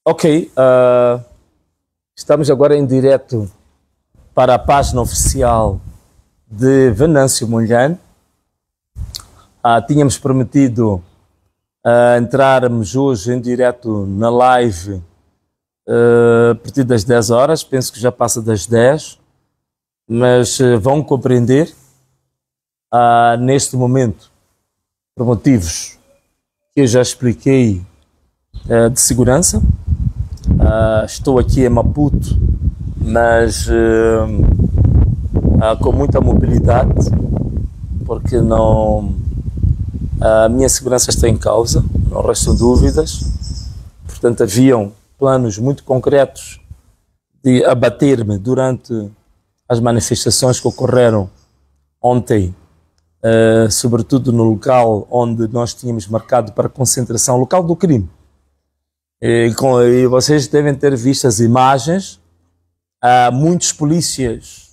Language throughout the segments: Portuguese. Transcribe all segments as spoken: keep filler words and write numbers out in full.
Ok, uh, estamos agora em direto para a página oficial de Venâncio Mondlane. Uh, tínhamos prometido uh, entrarmos hoje em direto na live uh, a partir das dez horas, penso que já passa das dez, mas uh, vão compreender uh, neste momento, por motivos que eu já expliquei uh, de segurança. Uh, estou aqui em Maputo, mas uh, uh, com muita mobilidade, porque não, a minha segurança está em causa, não restam dúvidas. Portanto, haviam planos muito concretos de abater-me durante as manifestações que ocorreram ontem, uh, sobretudo no local onde nós tínhamos marcado para concentração, local do crime. E, com, e vocês devem ter visto as imagens, uh, muitos polícias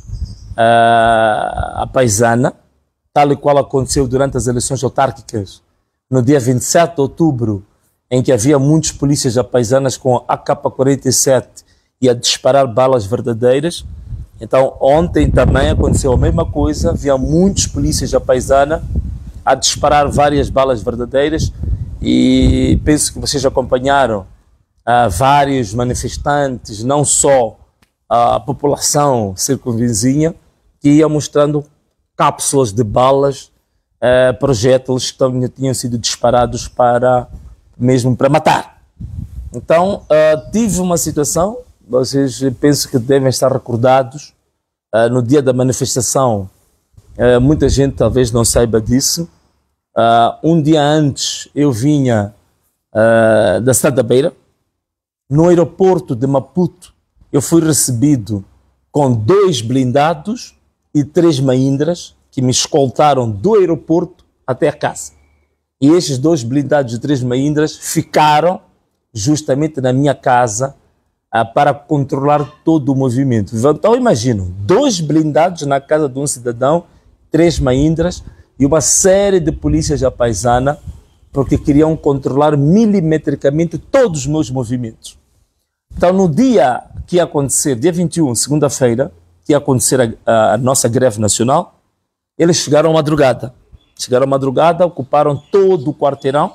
uh, à paisana, tal e qual aconteceu durante as eleições autárquicas, no dia vinte e sete de outubro, em que havia muitos polícias à paisanas com A K quarenta e sete e a disparar balas verdadeiras. Então, ontem também aconteceu a mesma coisa, havia muitos polícias à paisana a disparar várias balas verdadeiras, e penso que vocês acompanharam uh, vários manifestantes, não só a população circunvizinha, que ia mostrando cápsulas de balas, uh, projéteis que tinham sido disparados para, mesmo para matar. Então, uh, tive uma situação, vocês penso que devem estar recordados, uh, no dia da manifestação, uh, muita gente talvez não saiba disso. Uh, um dia antes eu vinha uh, da cidade da Beira, no aeroporto de Maputo eu fui recebido com dois blindados e três mahindras que me escoltaram do aeroporto até a casa. E esses dois blindados e três mahindras ficaram justamente na minha casa uh, para controlar todo o movimento. Então imagino, dois blindados na casa de um cidadão, três mahindras e uma série de polícias à paisana, porque queriam controlar milimetricamente todos os meus movimentos. Então, no dia que ia acontecer, dia vinte e um, segunda-feira, que ia acontecer a, a nossa greve nacional, eles chegaram à madrugada. Chegaram à madrugada, ocuparam todo o quarteirão,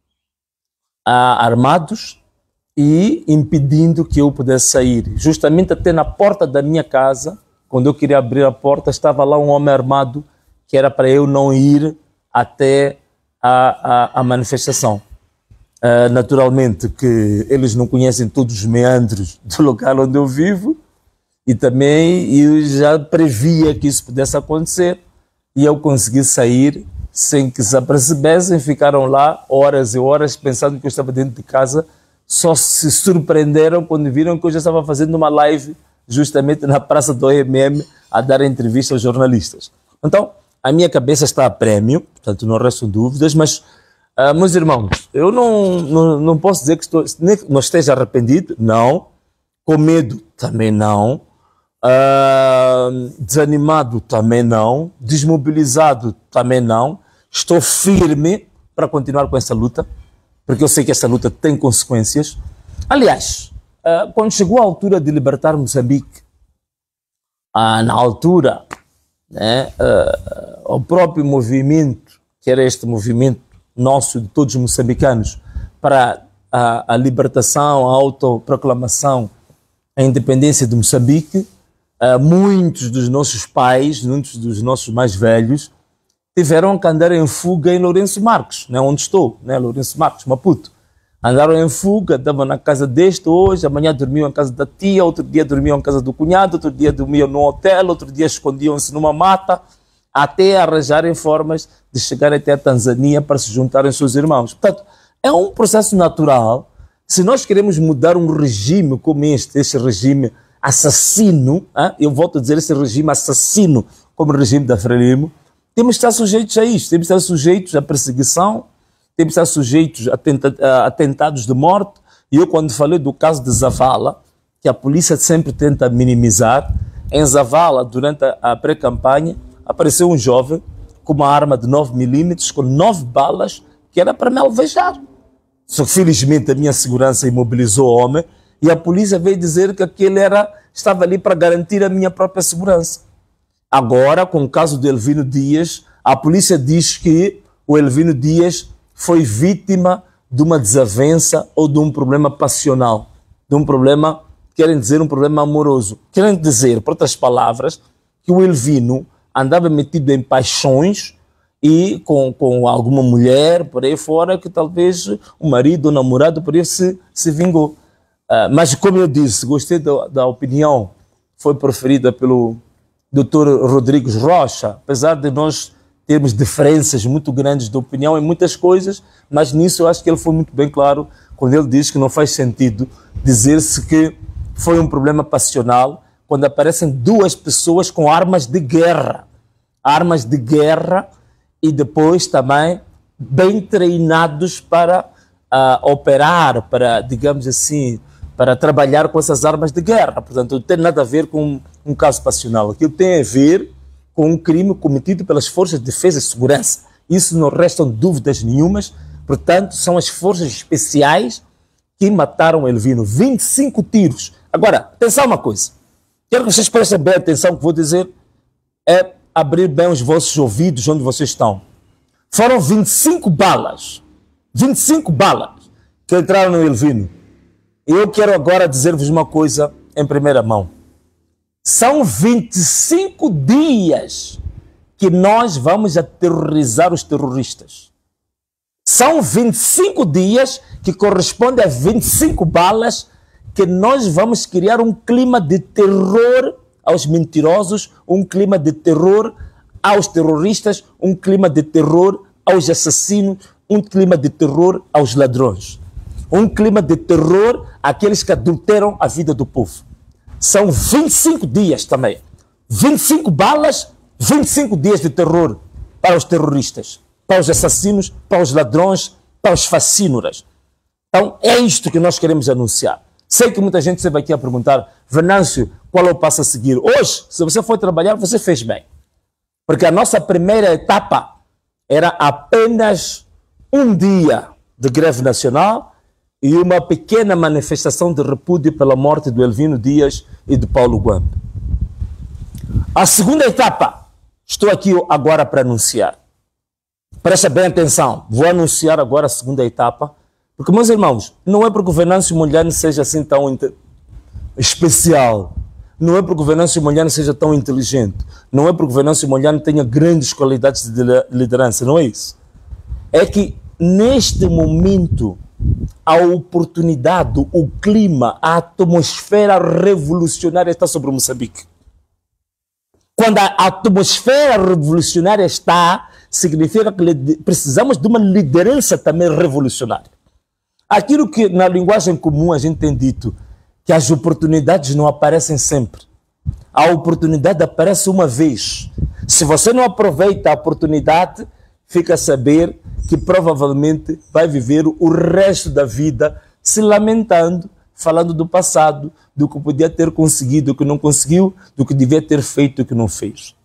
ah, armados e impedindo que eu pudesse sair. Justamente até na porta da minha casa, quando eu queria abrir a porta, estava lá um homem armado, que era para eu não ir até a, a, a manifestação. Uh, naturalmente que eles não conhecem todos os meandros do local onde eu vivo, e também eu já previa que isso pudesse acontecer, e eu consegui sair sem que se apercebessem. Ficaram lá horas e horas pensando que eu estava dentro de casa, só se surpreenderam quando viram que eu já estava fazendo uma live justamente na praça do O M M a dar entrevista aos jornalistas. Então, a minha cabeça está a prémio, portanto não restam dúvidas, mas, uh, meus irmãos, eu não, não, não posso dizer que estou, nem que não esteja arrependido, não, com medo também não, uh, desanimado também não, desmobilizado também não, estou firme para continuar com essa luta, porque eu sei que essa luta tem consequências. Aliás, uh, quando chegou a altura de libertar Moçambique, uh, na altura, né, uh, o próprio movimento, que era este movimento nosso, de todos os moçambicanos, para a, a libertação, a autoproclamação, a independência de Moçambique, uh, muitos dos nossos pais, muitos dos nossos mais velhos, tiveram que andar em fuga em Lourenço Marques, né, onde estou, né, Lourenço Marques, Maputo. Andaram em fuga, estavam na casa deste hoje, amanhã dormiam em casa da tia, outro dia dormiam em casa do cunhado, outro dia dormiam no hotel, outro dia escondiam-se numa mata, até arranjarem formas de chegar até a Tanzânia para se juntarem aos seus irmãos. Portanto, é um processo natural. Se nós queremos mudar um regime como este, este regime assassino, hein? Eu volto a dizer esse regime assassino como o regime da Frelimo, temos que estar sujeitos a isto, temos que estar sujeitos à perseguição, temos que estar sujeitos a, tenta, a atentados de morte. E eu, quando falei do caso de Zavala, que a polícia sempre tenta minimizar, em Zavala, durante a pré-campanha, apareceu um jovem com uma arma de nove milímetros, com nove balas, que era para me alvejar. Só que felizmente a minha segurança imobilizou o homem e a polícia veio dizer que aquele era, estava ali para garantir a minha própria segurança. Agora, com o caso do Elvino Dias, a polícia diz que o Elvino Dias foi vítima de uma desavença ou de um problema passional, de um problema, querem dizer, um problema amoroso. Querem dizer, por outras palavras, que o Elvino andava metido em paixões e com, com alguma mulher por aí fora que talvez o marido ou o namorado por aí se, se vingou. Uh, mas como eu disse, gostei da, da opinião que foi proferida pelo doutor Rodrigues Rocha, apesar de nós termos diferenças muito grandes de opinião em muitas coisas, mas nisso eu acho que ele foi muito bem claro quando ele diz que não faz sentido dizer-se que foi um problema passional quando aparecem duas pessoas com armas de guerra. Armas de guerra e depois também bem treinados para uh, operar, para, digamos assim, para trabalhar com essas armas de guerra. Portanto, não tem nada a ver com um caso passional. Aquilo tem a ver com um crime cometido pelas forças de defesa e segurança. Isso não restam dúvidas nenhumas. Portanto, são as forças especiais que mataram Elvino. vinte e cinco tiros. Agora, atenção uma coisa. Quero que vocês prestem bem atenção, o que vou dizer é abrir bem os vossos ouvidos onde vocês estão. Foram vinte e cinco balas. vinte e cinco balas que entraram no Elvino. E eu quero agora dizer-vos uma coisa em primeira mão. São vinte e cinco dias que nós vamos aterrorizar os terroristas. São vinte e cinco dias que correspondem a vinte e cinco balas que nós vamos criar um clima de terror aos mentirosos, um clima de terror aos terroristas, um clima de terror aos assassinos, um clima de terror aos ladrões. Um clima de terror àqueles que adulteram a vida do povo. São vinte e cinco dias também. vinte e cinco balas, vinte e cinco dias de terror para os terroristas, para os assassinos, para os ladrões, para os fascínoras. Então é isto que nós queremos anunciar. Sei que muita gente vai aqui a perguntar, Venâncio, qual é o passo a seguir? Hoje, se você for trabalhar, você fez bem. Porque a nossa primeira etapa era apenas um dia de greve nacional e uma pequena manifestação de repúdio pela morte do Elvino Dias e de Paulo Guambe. A segunda etapa, estou aqui agora para anunciar. Presta bem atenção, vou anunciar agora a segunda etapa, porque, meus irmãos, não é porque o Venâncio Mondlane seja assim tão especial, não é porque o Venâncio Mondlane seja tão inteligente, não é porque o Venâncio Mondlane tenha grandes qualidades de liderança, não é isso. É que, neste momento, a oportunidade, o clima, a atmosfera revolucionária está sobre o Moçambique. Quando a atmosfera revolucionária está, significa que precisamos de uma liderança também revolucionária. Aquilo que na linguagem comum a gente tem dito, que as oportunidades não aparecem sempre. A oportunidade aparece uma vez. Se você não aproveita a oportunidade, fica a saber que provavelmente vai viver o resto da vida se lamentando, falando do passado, do que podia ter conseguido, do que não conseguiu, do que devia ter feito, do que não fez.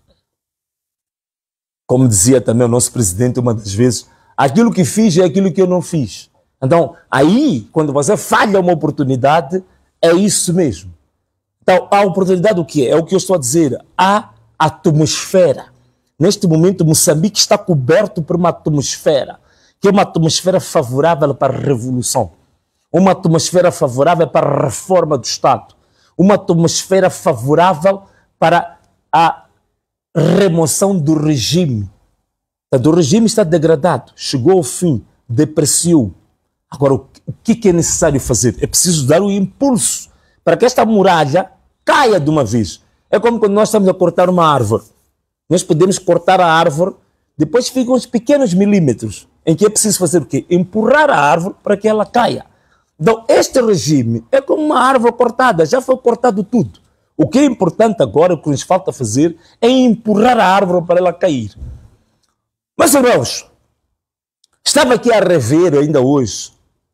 Como dizia também o nosso presidente uma das vezes, aquilo que fiz é aquilo que eu não fiz. Então, aí, quando você falha uma oportunidade, é isso mesmo. Então, a oportunidade o que é? É o que eu estou a dizer, a atmosfera. Neste momento, Moçambique está coberto por uma atmosfera, que é uma atmosfera favorável para a revolução, uma atmosfera favorável para a reforma do Estado, uma atmosfera favorável para a remoção do regime. O regime está degradado, chegou ao fim, depreciou. Agora, o que é necessário fazer? É preciso dar o impulso para que esta muralha caia de uma vez. É como quando nós estamos a cortar uma árvore. Nós podemos cortar a árvore, depois ficam uns pequenos milímetros, em que é preciso fazer o quê? Empurrar a árvore para que ela caia. Então, este regime é como uma árvore cortada, já foi cortado tudo. O que é importante agora, o que nos falta fazer, é empurrar a árvore para ela cair. Mas, irmãos, estava aqui a rever ainda hoje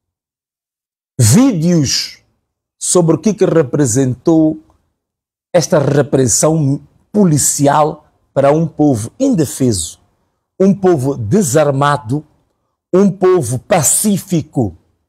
vídeos sobre o que, que representou esta repressão policial para um povo indefeso, um povo desarmado, um povo pacífico,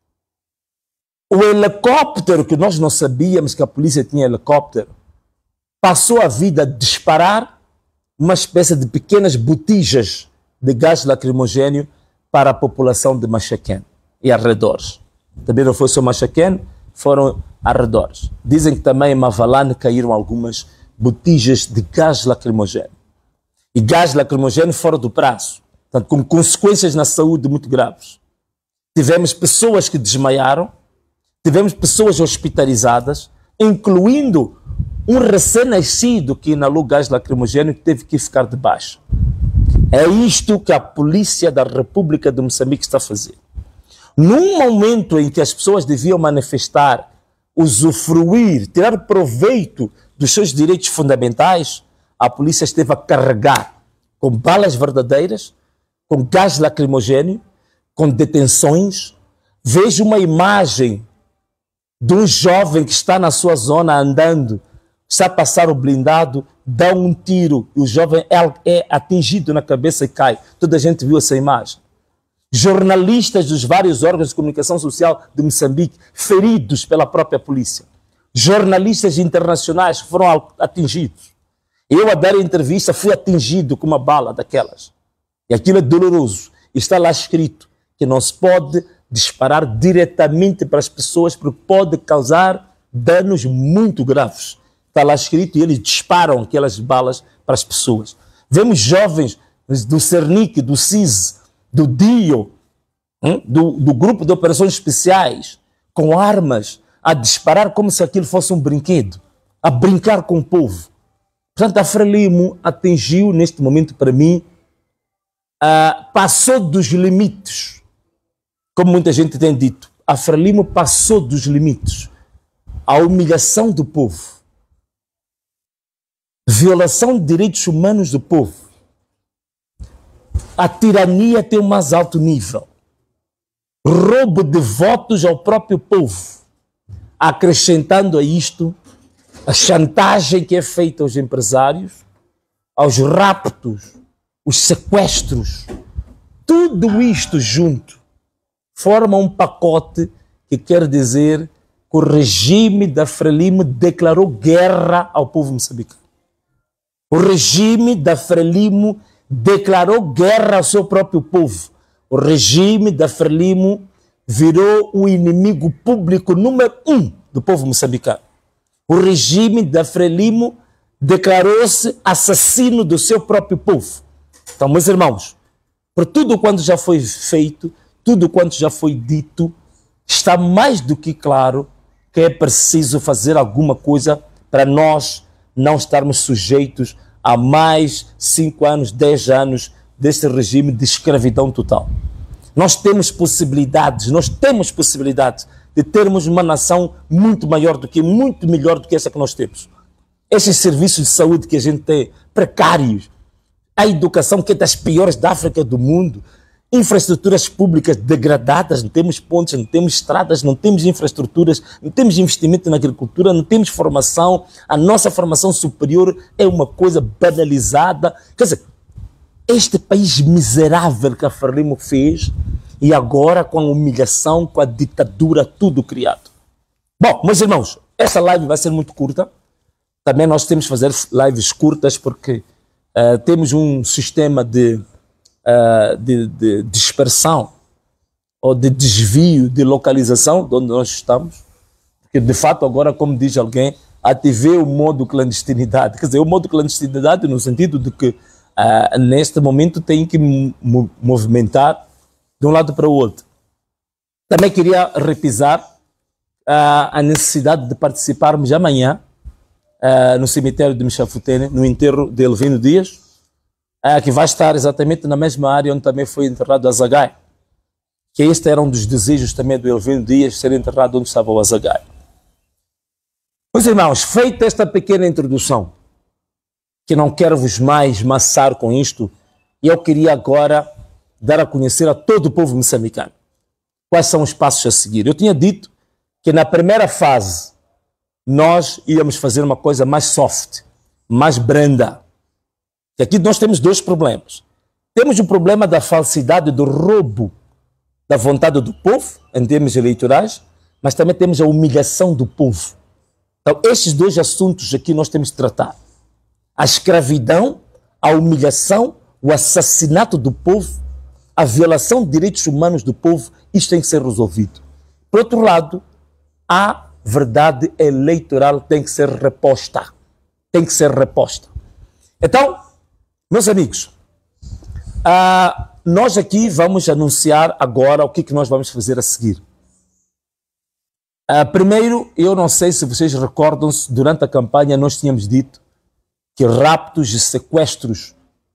O helicóptero, que nós não sabíamos que a polícia tinha helicóptero, passou a vida a disparar uma espécie de pequenas botijas de gás lacrimogêneo para a população de Machaquén e arredores. Também não foi só Machaquén, foram arredores. Dizem que também em Mavalane caíram algumas botijas de gás lacrimogêneo. E gás lacrimogêneo fora do prazo, portanto, com consequências na saúde muito graves. Tivemos pessoas que desmaiaram, tivemos pessoas hospitalizadas, incluindo um recém-nascido que inalou gás lacrimogêneo que teve que ficar de baixa. É isto que a polícia da República de Moçambique está a fazer. Num momento em que as pessoas deviam manifestar, usufruir, tirar proveito dos seus direitos fundamentais, a polícia esteve a carregar com balas verdadeiras, com gás lacrimogêneo, com detenções. Vejo uma imagem de um jovem que está na sua zona andando, está a passar o blindado, dá um tiro e o jovem é, é atingido na cabeça e cai. Toda a gente viu essa imagem. Jornalistas dos vários órgãos de comunicação social de Moçambique feridos pela própria polícia. Jornalistas internacionais foram atingidos. Eu, a dar a entrevista, fui atingido com uma bala daquelas. E aquilo é doloroso. Está lá escrito que não se pode disparar diretamente para as pessoas porque pode causar danos muito graves. Está lá escrito e eles disparam aquelas balas para as pessoas. Vemos jovens do Cernic, do C I S, do D I O, do, do Grupo de Operações Especiais, com armas, a disparar como se aquilo fosse um brinquedo, a brincar com o povo. Portanto, a Frelimo atingiu, neste momento, para mim, uh, passou dos limites. Como muita gente tem dito, a Frelimo passou dos limites. A humilhação do povo, violação de direitos humanos do povo, a tirania tem o mais alto nível, roubo de votos ao próprio povo, acrescentando a isto a chantagem que é feita aos empresários, aos raptos, os sequestros, tudo isto junto forma um pacote que quer dizer que o regime da Frelimo declarou guerra ao povo moçambicano. O regime da Frelimo declarou guerra ao seu próprio povo. O regime da Frelimo virou o inimigo público número um do povo moçambicano. O regime da Frelimo declarou-se assassino do seu próprio povo. Então, meus irmãos, por tudo quanto já foi feito, tudo quanto já foi dito, está mais do que claro que é preciso fazer alguma coisa para nós não estarmos sujeitos a mais cinco anos, dez anos deste regime de escravidão total. Nós temos possibilidades, nós temos possibilidades de termos uma nação muito maior do que, muito melhor do que essa que nós temos. Esses serviços de saúde que a gente tem, precários, a educação que é das piores da África do mundo, infraestruturas públicas degradadas, não temos pontes, não temos estradas, não temos infraestruturas, não temos investimento na agricultura, não temos formação, a nossa formação superior é uma coisa banalizada. Quer dizer, este país miserável que a Frelimo fez e agora com a humilhação, com a ditadura, tudo criado. Bom, meus irmãos, essa live vai ser muito curta. Também nós temos que fazer lives curtas porque uh, temos um sistema de Uh, de, de dispersão ou de desvio de localização de onde nós estamos, porque de fato agora, como diz alguém, ativei o modo clandestinidade, quer dizer, o modo clandestinidade no sentido de que uh, neste momento tem que mo movimentar de um lado para o outro. Também queria repisar uh, a necessidade de participarmos amanhã uh, no cemitério de Mchafutene, no enterro de Elvino Dias, É, que vai estar exatamente na mesma área onde também foi enterrado Azagai. Que este era um dos desejos também do Elvino Dias, ser enterrado onde estava o Azagai. Meus irmãos, feita esta pequena introdução, que não quero vos mais maçar com isto, eu queria agora dar a conhecer a todo o povo moçambicano quais são os passos a seguir. Eu tinha dito que na primeira fase nós íamos fazer uma coisa mais soft, mais branda. E aqui nós temos dois problemas. Temos o problema da falsidade, do roubo da vontade do povo, em termos eleitorais, mas também temos a humilhação do povo. Então, estes dois assuntos aqui nós temos de tratar. A escravidão, a humilhação, o assassinato do povo, a violação de direitos humanos do povo, isto tem que ser resolvido. Por outro lado, a verdade eleitoral tem que ser reposta. Tem que ser reposta. Então, meus amigos, uh, nós aqui vamos anunciar agora o que, que nós vamos fazer a seguir. Uh, primeiro, eu não sei se vocês recordam-se, durante a campanha nós tínhamos dito que raptos e sequestros,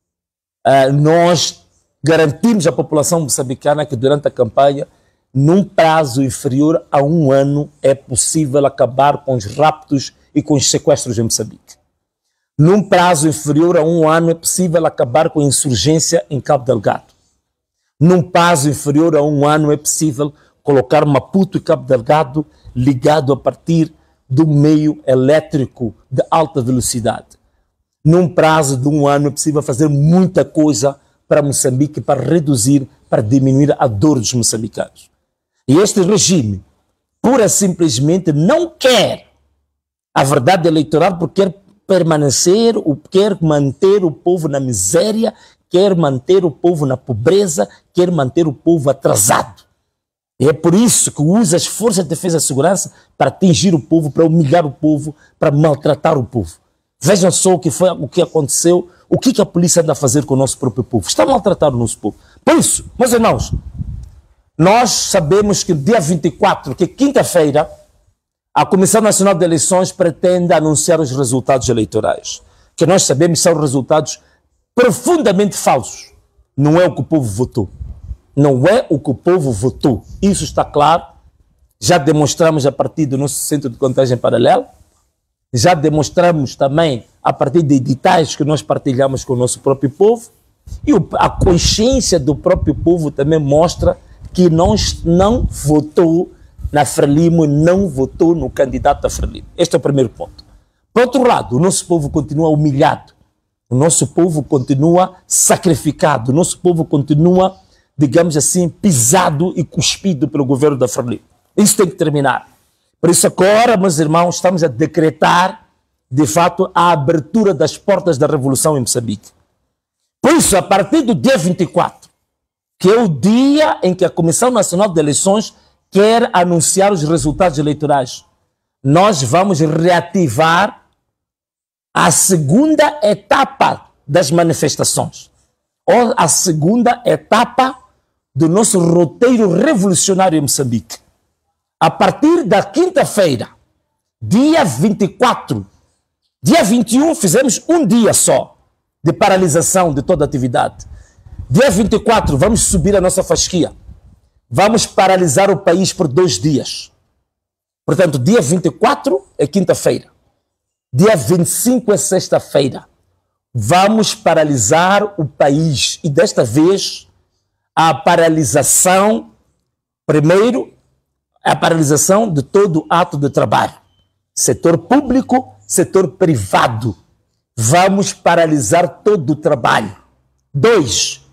uh, nós garantimos à população moçambicana que durante a campanha, num prazo inferior a um ano, é possível acabar com os raptos e com os sequestros em Moçambique. Num prazo inferior a um ano, é possível acabar com a insurgência em Cabo Delgado. Num prazo inferior a um ano, é possível colocar Maputo e Cabo Delgado ligado a partir do meio elétrico de alta velocidade. Num prazo de um ano, é possível fazer muita coisa para Moçambique, para reduzir, para diminuir a dor dos moçambicanos. E este regime, pura e simplesmente, não quer a verdade eleitoral porque quer permanecer, quer manter o povo na miséria, quer manter o povo na pobreza, quer manter o povo atrasado. E é por isso que usa as forças de defesa e segurança para atingir o povo, para humilhar o povo, para maltratar o povo. Vejam só o que foi, o que aconteceu, o que, que a polícia anda a fazer com o nosso próprio povo. Está a maltratar o nosso povo. Por isso, meus irmãos, nós sabemos que dia vinte e quatro, que é quinta-feira, a Comissão Nacional de Eleições pretende anunciar os resultados eleitorais. Que nós sabemos são resultados profundamente falsos. Não é o que o povo votou. Não é o que o povo votou. Isso está claro. Já demonstramos a partir do nosso centro de contagem paralelo. Já demonstramos também a partir de editais que nós partilhamos com o nosso próprio povo. E a consciência do próprio povo também mostra que não, não votou na Frelimo, não votou no candidato da Frelimo. Este é o primeiro ponto. Por outro lado, o nosso povo continua humilhado. O nosso povo continua sacrificado. O nosso povo continua, digamos assim, pisado e cuspido pelo governo da Frelimo. Isso tem que terminar. Por isso agora, meus irmãos, estamos a decretar, de fato, a abertura das portas da revolução em Moçambique. Por isso, a partir do dia vinte e quatro, que é o dia em que a Comissão Nacional de Eleições quer anunciar os resultados eleitorais, nós vamos reativar a segunda etapa das manifestações, ou a segunda etapa do nosso roteiro revolucionário em Moçambique. A partir da quinta-feira, dia vinte e quatro, dia vinte e um, fizemos um dia só de paralisação de toda a atividade. Dia vinte e quatro, vamos subir a nossa fasquia. Vamos paralisar o país por dois dias. Portanto, dia vinte e quatro é quinta-feira. Dia vinte e cinco é sexta-feira. Vamos paralisar o país. E desta vez, a paralisação, primeiro, a paralisação de todo ato de trabalho. Setor público, setor privado. Vamos paralisar todo o trabalho. Dois,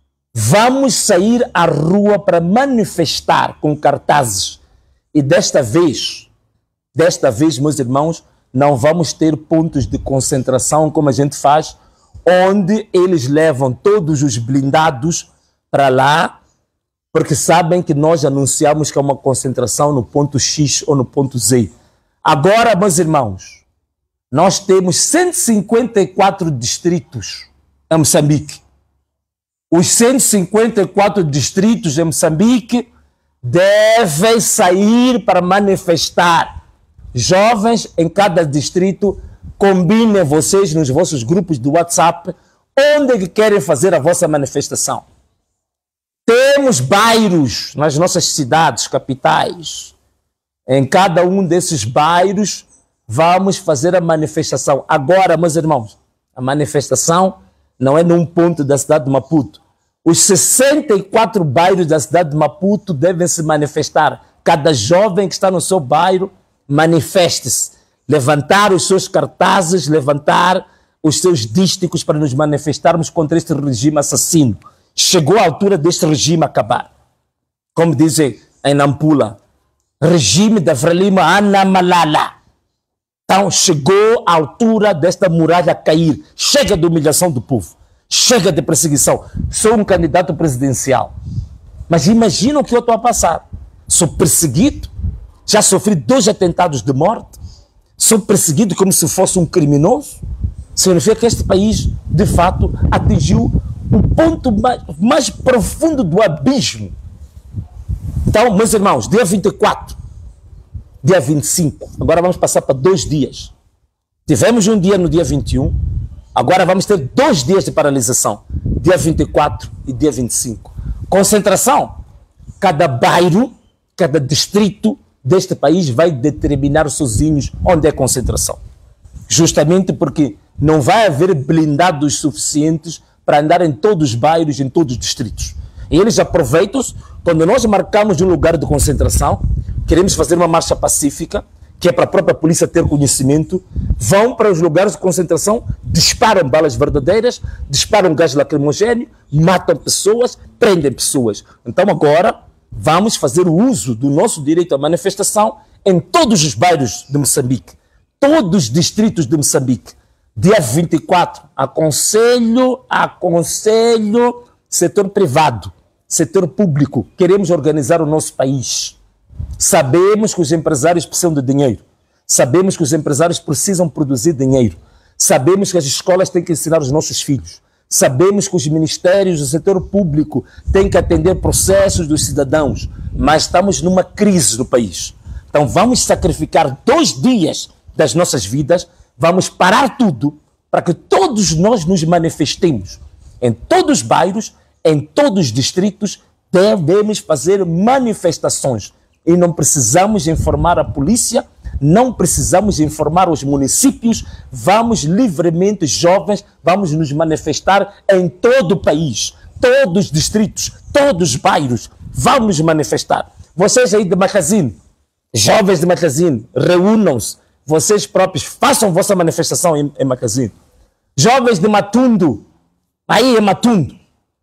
vamos sair à rua para manifestar com cartazes. E desta vez, desta vez, meus irmãos, não vamos ter pontos de concentração como a gente faz, onde eles levam todos os blindados para lá, porque sabem que nós anunciamos que é uma concentração no ponto X ou no ponto Z. Agora, meus irmãos, nós temos cento e cinquenta e quatro distritos em Moçambique. Os cento e cinquenta e quatro distritos em Moçambique devem sair para manifestar. Jovens em cada distrito, combinem vocês nos vossos grupos do WhatsApp onde é que querem fazer a vossa manifestação. Temos bairros nas nossas cidades, capitais. Em cada um desses bairros vamos fazer a manifestação. Agora, meus irmãos, a manifestação não é num ponto da cidade de Maputo. Os sessenta e quatro bairros da cidade de Maputo devem se manifestar. Cada jovem que está no seu bairro, manifeste-se. Levantar os seus cartazes, levantar os seus dísticos para nos manifestarmos contra este regime assassino. Chegou a altura deste regime acabar. Como dizem em Nampula, regime da Frelimo Ana Malala. Então chegou a altura desta muralha cair. Chega de humilhação do povo. Chega de perseguição. Sou um candidato presidencial. Mas imagina o que eu estou a passar. Sou perseguido. Já sofri dois atentados de morte. Sou perseguido como se fosse um criminoso. Significa que este país, de fato, atingiu o ponto mais, mais profundo do abismo. Então, meus irmãos, dia vinte e quatro, dia vinte e cinco, agora vamos passar para dois dias. Tivemos um dia no dia vinte e um, agora vamos ter dois dias de paralisação, dia vinte e quatro e dia vinte e cinco. Concentração. Cada bairro, cada distrito deste país vai determinar sozinhos onde é concentração. Justamente porque não vai haver blindados suficientes para andar em todos os bairros, em todos os distritos. E eles aproveitam-se, quando nós marcamos um lugar de concentração, queremos fazer uma marcha pacífica, que é para a própria polícia ter conhecimento, vão para os lugares de concentração, disparam balas verdadeiras, disparam gás lacrimogéneo, matam pessoas, prendem pessoas. Então agora vamos fazer o uso do nosso direito à manifestação em todos os bairros de Moçambique, todos os distritos de Moçambique. Dia vinte e quatro, aconselho, aconselho, setor privado, setor público, queremos organizar o nosso país. Sabemos que os empresários precisam de dinheiro, sabemos que os empresários precisam produzir dinheiro, sabemos que as escolas têm que ensinar os nossos filhos, sabemos que os ministérios do setor público têm que atender processos dos cidadãos, mas estamos numa crise no país. Então vamos sacrificar dois dias das nossas vidas, vamos parar tudo para que todos nós nos manifestemos. Em todos os bairros, em todos os distritos, devemos fazer manifestações. E não precisamos informar a polícia, não precisamos informar os municípios, vamos livremente, jovens, vamos nos manifestar em todo o país, todos os distritos, todos os bairros, vamos nos manifestar. Vocês aí de Macazine, jovens de Macazine, reúnam-se, vocês próprios façam vossa manifestação em, em Macazine. Jovens de Matundo, aí em Matundo,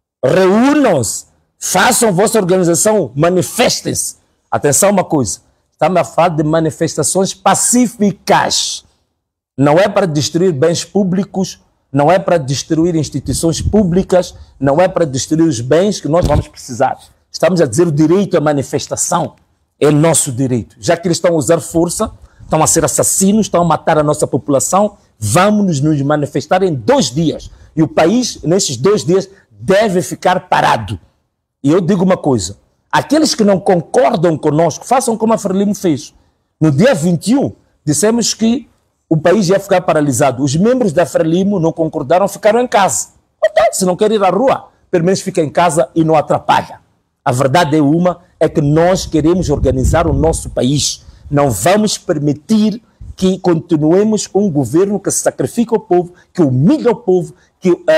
reúnam-se, façam vossa organização, manifestem-se. Atenção uma coisa, estamos a falar de manifestações pacíficas. Não é para destruir bens públicos, não é para destruir instituições públicas, não é para destruir os bens que nós vamos precisar. Estamos a dizer o direito à manifestação é nosso direito. Já que eles estão a usar força, estão a ser assassinos, estão a matar a nossa população, vamos nos manifestar em dois dias. E o país, nesses dois dias, deve ficar parado. E eu digo uma coisa, aqueles que não concordam conosco, façam como a Frelimo fez. No dia vinte e um, dissemos que o país ia ficar paralisado. Os membros da Frelimo não concordaram, ficaram em casa. Então, se não quer ir à rua, pelo menos fica em casa e não atrapalha. A verdade é uma, é que nós queremos organizar o nosso país. Não vamos permitir que continuemos com um governo que sacrifica o povo, que humilha o povo, que uh,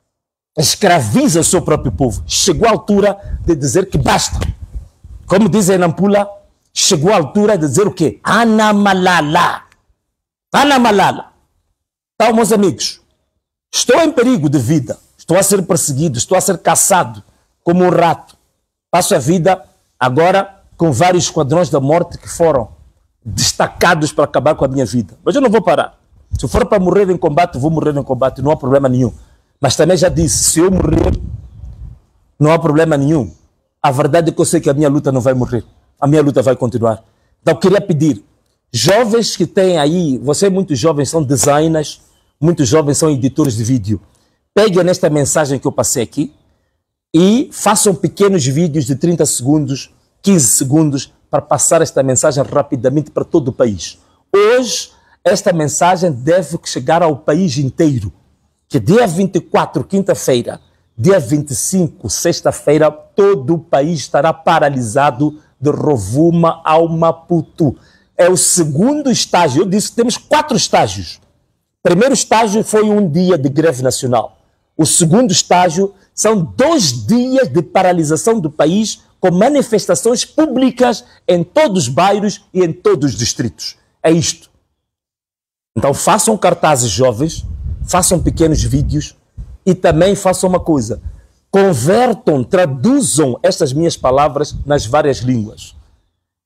escraviza o seu próprio povo. Chegou a altura de dizer que basta. Como dizem na Nampula, chegou a altura de dizer o quê? Ana Malala. Ana Malala. Então, meus amigos, estou em perigo de vida. Estou a ser perseguido, estou a ser caçado como um rato. Passo a vida agora com vários esquadrões da morte que foram destacados para acabar com a minha vida. Mas eu não vou parar. Se for para morrer em combate, vou morrer em combate, não há problema nenhum. Mas também já disse, se eu morrer, não há problema nenhum. A verdade é que eu sei que a minha luta não vai morrer. A minha luta vai continuar. Então eu queria pedir, jovens que têm aí, vocês muitos jovens são designers, muitos jovens são editores de vídeo. Peguem nesta mensagem que eu passei aqui e façam pequenos vídeos de trinta segundos, quinze segundos, para passar esta mensagem rapidamente para todo o país. Hoje, esta mensagem deve chegar ao país inteiro. Que dia vinte e quatro, quinta-feira, dia vinte e cinco, sexta-feira, todo o país estará paralisado de Rovuma ao Maputo. É o segundo estágio. Eu disse que temos quatro estágios. O primeiro estágio foi um dia de greve nacional. O segundo estágio são dois dias de paralisação do país com manifestações públicas em todos os bairros e em todos os distritos. É isto. Então façam cartazes jovens, façam pequenos vídeos e também façam uma coisa. Convertam, traduzam estas minhas palavras nas várias línguas.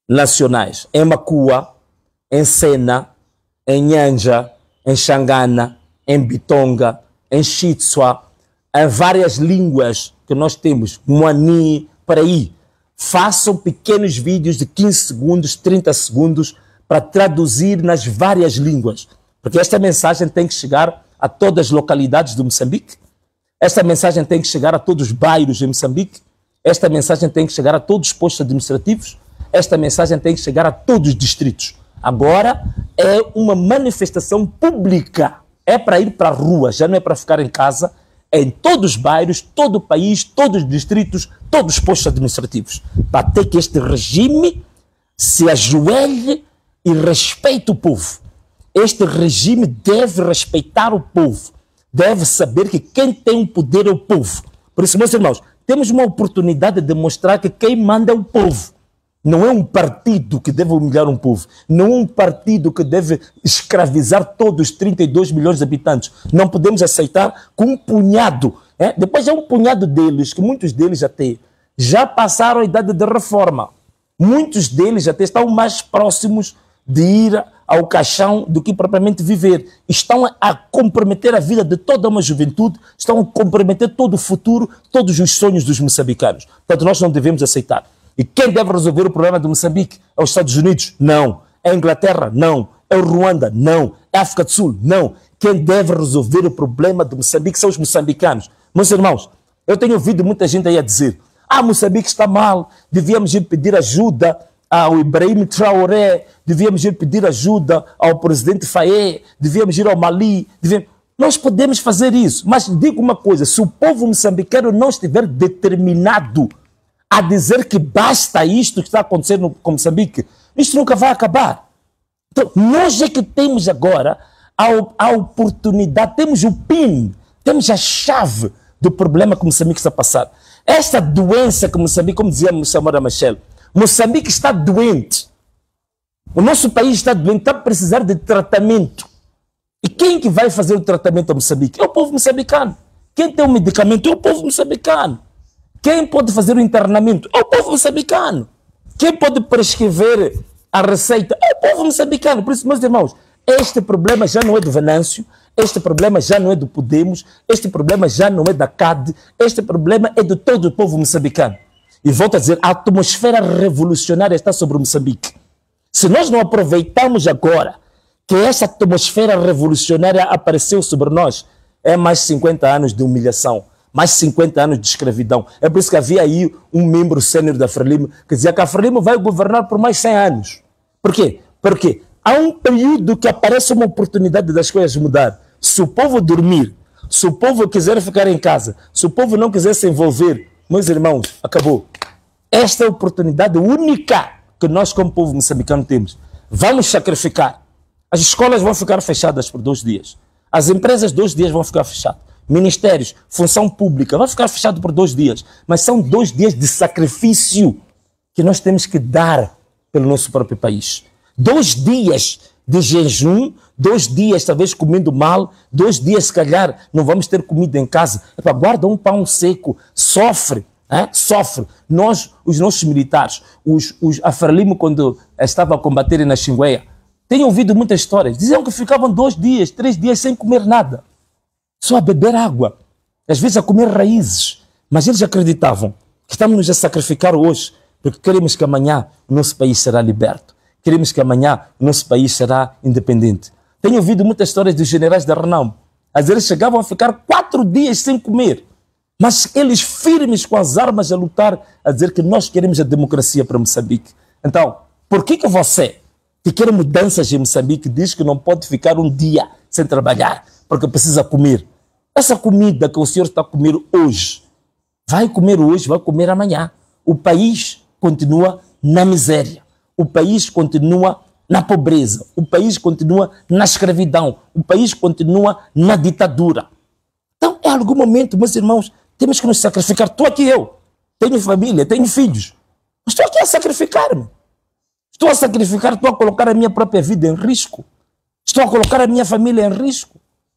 nacionais, em Macua, em Sena, em Nhanja, em Xangana, em Bitonga, em Xitsua, em várias línguas que nós temos, Moani, por aí. Façam pequenos vídeos de quinze segundos, trinta segundos, para traduzir nas várias línguas. Porque esta mensagem tem que chegar a todas as localidades do Moçambique, esta mensagem tem que chegar a todos os bairros de Moçambique, esta mensagem tem que chegar a todos os postos administrativos, esta mensagem tem que chegar a todos os distritos. Agora é uma manifestação pública, é para ir para a rua, já não é para ficar em casa, é em todos os bairros, todo o país, todos os distritos, todos os postos administrativos, para ter que este regime se ajoelhe e respeite o povo. Este regime deve respeitar o povo, deve saber que quem tem o poder é o povo. Por isso, meus irmãos, temos uma oportunidade de demonstrar que quem manda é o povo. Não é um partido que deve humilhar um povo. Não é um partido que deve escravizar todos os trinta e dois milhões de habitantes. Não podemos aceitar que um punhado, é? depois é um punhado deles, que muitos deles até já passaram a idade de reforma. Muitos deles até estão mais próximos de ir ao caixão do que propriamente viver. Estão a comprometer a vida de toda uma juventude, estão a comprometer todo o futuro, todos os sonhos dos moçambicanos. Portanto, nós não devemos aceitar. E quem deve resolver o problema de Moçambique? É os Estados Unidos? Não. É a Inglaterra? Não. É o Ruanda? Não. É a África do Sul? Não. Quem deve resolver o problema de Moçambique são os moçambicanos. Meus irmãos, eu tenho ouvido muita gente aí a dizer: ah, Moçambique está mal, devíamos ir pedir ajuda ao Ibrahim Traoré, devíamos ir pedir ajuda ao presidente Faye, devíamos ir ao Mali. Devíamos... Nós podemos fazer isso, mas digo uma coisa: se o povo moçambicano não estiver determinado a dizer que basta isto que está acontecendo com Moçambique, isto nunca vai acabar. Então, nós é que temos agora a, a oportunidade, temos o PIN, temos a chave do problema que Moçambique está a passar. Esta doença que Moçambique, como dizia Samora Machel, Moçambique está doente. O nosso país está doente, está a precisar de tratamento. E quem que vai fazer o tratamento a Moçambique? É o povo moçambicano. Quem tem o medicamento é o povo moçambicano. Quem pode fazer o internamento? É o povo moçambicano. Quem pode prescrever a receita? É o povo moçambicano. Por isso, meus irmãos, este problema já não é do Venâncio, este problema já não é do Podemos, este problema já não é da C A D, este problema é de todo o povo moçambicano. E volto a dizer, a atmosfera revolucionária está sobre Moçambique. Se nós não aproveitamos agora que essa atmosfera revolucionária apareceu sobre nós, é mais cinquenta anos de humilhação, mais cinquenta anos de escravidão. É por isso que havia aí um membro sênior da Frelimo que dizia que a Frelimo vai governar por mais cem anos. Por quê? Porque há um período que aparece uma oportunidade das coisas mudar. Se o povo dormir, se o povo quiser ficar em casa, se o povo não quiser se envolver, meus irmãos, acabou. Esta é a oportunidade única que nós como povo moçambicano temos. Vamos sacrificar. As escolas vão ficar fechadas por dois dias. As empresas, dois dias vão ficar fechadas. Ministérios, função pública, vai ficar fechado por dois dias. Mas são dois dias de sacrifício que nós temos que dar pelo nosso próprio país. Dois dias de jejum, dois dias talvez comendo mal, dois dias se calhar não vamos ter comida em casa. Epa, guarda um pão seco, sofre, hein? sofre. Nós, os nossos militares, os, os, a Frelimo quando estava a combater na Xingueia, tenho ouvido muitas histórias, diziam que ficavam dois dias, três dias sem comer nada. Só a beber água, às vezes a comer raízes. Mas eles acreditavam que estamos nos a sacrificar hoje, porque queremos que amanhã o nosso país será liberto. Queremos que amanhã o nosso país será independente. Tenho ouvido muitas histórias dos generais da renome. Às vezes chegavam a ficar quatro dias sem comer. Mas eles firmes com as armas a lutar, a dizer que nós queremos a democracia para Moçambique. Então, por que que você, que quer mudanças em Moçambique, diz que não pode ficar um dia sem trabalhar, porque precisa comer? Essa comida que o senhor está a comer hoje, vai comer hoje, vai comer amanhã. O país continua na miséria. O país continua na pobreza. O país continua na escravidão. O país continua na ditadura. Então, em algum momento, meus irmãos, temos que nos sacrificar. Estou aqui eu. Tenho família, tenho filhos. Estou aqui a sacrificar-me. Estou a sacrificar, estou a colocar a minha própria vida em risco. Estou a colocar a minha família em risco.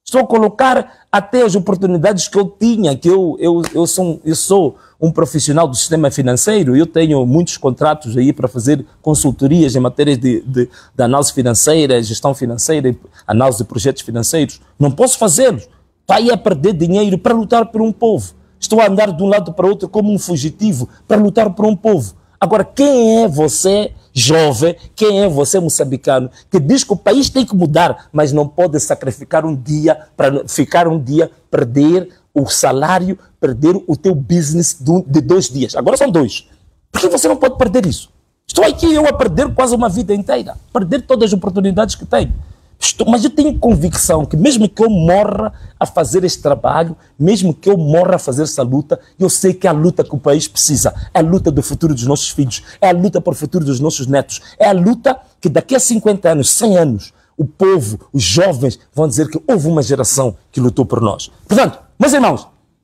Estou a colocar até as oportunidades que eu tinha, que eu, eu, eu, sou, eu sou um profissional do sistema financeiro, eu tenho muitos contratos aí para fazer consultorias em matérias de, de, de análise financeira, gestão financeira, análise de projetos financeiros. Não posso fazê-los. Estou aí a perder dinheiro para lutar por um povo. Estou a andar de um lado para o outro como um fugitivo para lutar por um povo. Agora, quem é você, jovem, quem é você, moçambicano, que diz que o país tem que mudar, mas não pode sacrificar um dia para ficar um dia, perder o salário, perder o teu business de dois dias. Agora são dois. Por que você não pode perder isso? Estou aqui eu a perder quase uma vida inteira, perder todas as oportunidades que tenho. Estou, mas eu tenho convicção que mesmo que eu morra a fazer este trabalho, mesmo que eu morra a fazer essa luta, eu sei que é a luta que o país precisa, é a luta do futuro dos nossos filhos, é a luta para o futuro dos nossos netos, é a luta que daqui a cinquenta anos, cem anos, o povo, os jovens vão dizer que houve uma geração que lutou por nós. Portanto, meus irmãos,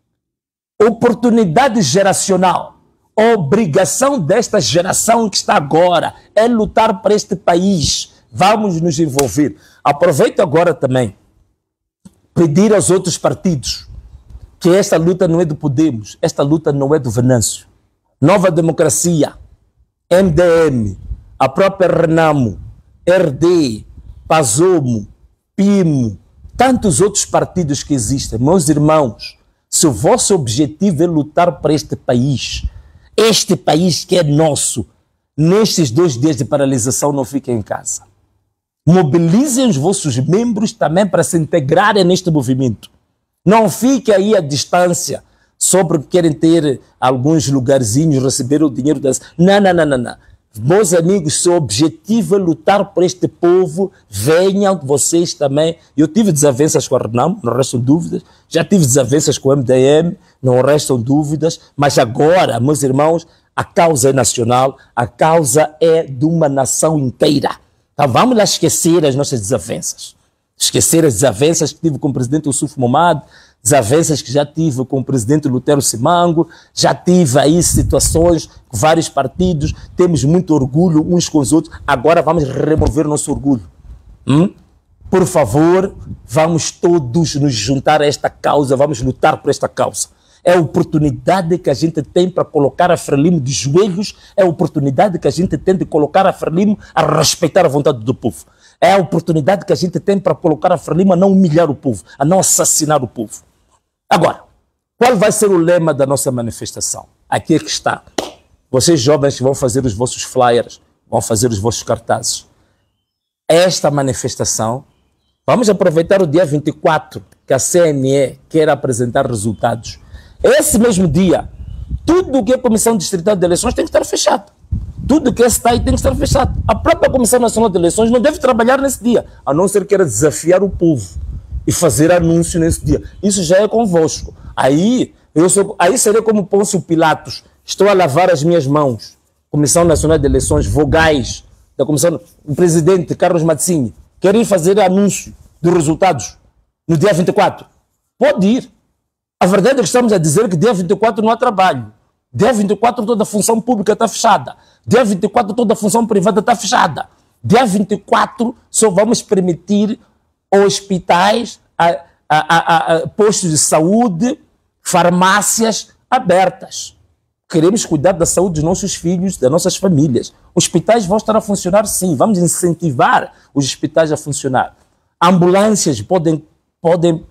oportunidade geracional, obrigação desta geração que está agora é lutar para este país. Vamos nos envolver. Aproveito agora também pedir aos outros partidos que esta luta não é do Podemos, esta luta não é do Venâncio. Nova Democracia, M D M, a própria Renamo, R D, Pazomo, Pimo, tantos outros partidos que existem. Meus irmãos, se o vosso objetivo é lutar para este país, este país que é nosso, nestes dois dias de paralisação não fiquem em casa. Mobilizem os vossos membros também para se integrarem neste movimento. Não fiquem aí à distância só porque querem ter alguns lugarzinhos, receber o dinheiro das... Não, não, não, não, não. Meus amigos, seu objetivo é lutar por este povo, venham vocês também. Eu tive desavenças com a Renamo, não restam dúvidas. Já tive desavenças com o M D M, não restam dúvidas. Mas agora, meus irmãos, a causa é nacional, a causa é de uma nação inteira. Então vamos lá esquecer as nossas desavenças. Esquecer as desavenças que tive com o presidente Yusuf Momad, desavenças que já tive com o presidente Lutero Simango, já tive aí situações com vários partidos, temos muito orgulho uns com os outros, agora vamos remover nosso orgulho. Hum? Por favor, vamos todos nos juntar a esta causa, vamos lutar por esta causa. É a oportunidade que a gente tem para colocar a Frelimo de joelhos, é a oportunidade que a gente tem de colocar a Frelimo a respeitar a vontade do povo. É a oportunidade que a gente tem para colocar a Frelimo a não humilhar o povo, a não assassinar o povo. Agora, qual vai ser o lema da nossa manifestação? Aqui é que está. Vocês jovens que vão fazer os vossos flyers, vão fazer os vossos cartazes. Esta manifestação, vamos aproveitar o dia vinte e quatro, que a C M E quer apresentar resultados. Esse mesmo dia, tudo o que é Comissão Distrital de Eleições tem que estar fechado. Tudo que está aí tem que estar fechado. A própria Comissão Nacional de Eleições não deve trabalhar nesse dia, a não ser que queira desafiar o povo e fazer anúncio nesse dia. Isso já é convosco. Aí, eu sou, aí seria como Pôncio Pilatos. Estou a lavar as minhas mãos. Comissão Nacional de Eleições, vogais da Comissão, o presidente Carlos Mazzini, querem fazer anúncio dos resultados no dia vinte e quatro. Pode ir. A verdade é que estamos a dizer que dia vinte e quatro não há trabalho. Dia vinte e quatro toda a função pública está fechada. Dia vinte e quatro toda a função privada está fechada. Dia vinte e quatro só vamos permitir hospitais, a, a, a, a, postos de saúde, farmácias abertas. Queremos cuidar da saúde dos nossos filhos, das nossas famílias. Hospitais vão estar a funcionar sim, vamos incentivar os hospitais a funcionar. Ambulâncias podem... podem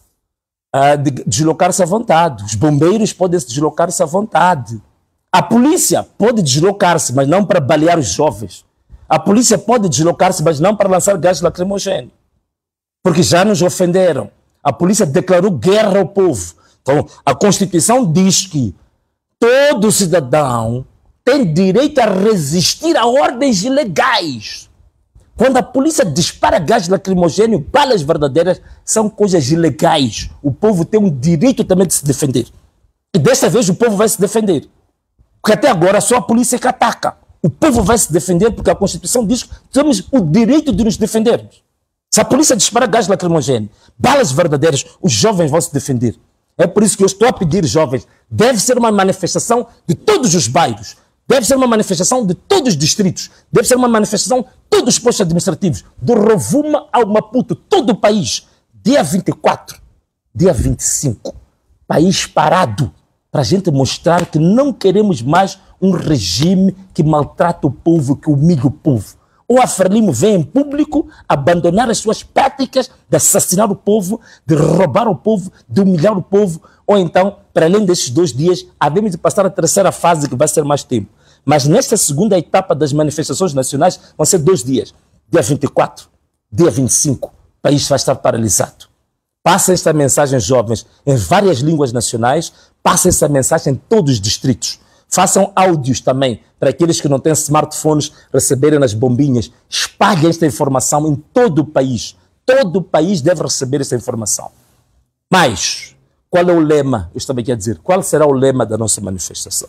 Uh, de, deslocar-se à vontade. Os bombeiros podem se deslocar-se à vontade. A polícia pode deslocar-se, mas não para balear os jovens. A polícia pode deslocar-se, mas não para lançar gás lacrimogéneo. Porque já nos ofenderam. A polícia declarou guerra ao povo. Então, a Constituição diz que todo cidadão tem direito a resistir a ordens ilegais. Quando a polícia dispara gás lacrimogêneo, balas verdadeiras, são coisas ilegais. O povo tem um direito também de se defender. E desta vez o povo vai se defender. Porque até agora só a polícia que ataca. O povo vai se defender porque a Constituição diz que temos o direito de nos defendermos. Se a polícia disparar gás lacrimogêneo, balas verdadeiras, os jovens vão se defender. É por isso que eu estou a pedir, jovens, deve ser uma manifestação de todos os bairros. Deve ser uma manifestação de todos os distritos. Deve ser uma manifestação de todos os postos administrativos. Do Rovuma ao Maputo, todo o país. dia vinte e quatro, dia vinte e cinco, país parado, para a gente mostrar que não queremos mais um regime que maltrata o povo, que humilha o povo. Ou a Frelimo vem em público abandonar as suas práticas de assassinar o povo, de roubar o povo, de humilhar o povo, ou então, para além desses dois dias, havemos de passar a terceira fase, que vai ser mais tempo. Mas nesta segunda etapa das manifestações nacionais vão ser dois dias. Dia vinte e quatro, dia vinte e cinco, o país vai estar paralisado. Passem esta mensagem, jovens, em várias línguas nacionais, passem essa mensagem em todos os distritos. Façam áudios também, para aqueles que não têm smartphones receberem nas bombinhas. Espalhem esta informação em todo o país. Todo o país deve receber essa informação. Mas, qual é o lema? Eu estava aqui a dizer, qual será o lema da nossa manifestação?